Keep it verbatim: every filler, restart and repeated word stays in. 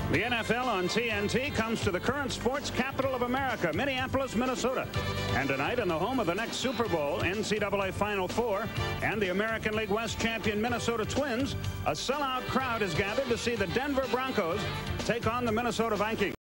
The N F L on T N T comes to the current sports capital of America, Minneapolis, Minnesota. And tonight, in the home of the next Super Bowl, N C double A Final Four, and the American League West champion Minnesota Twins, a sellout crowd is gathered to see the Denver Broncos take on the Minnesota Vikings.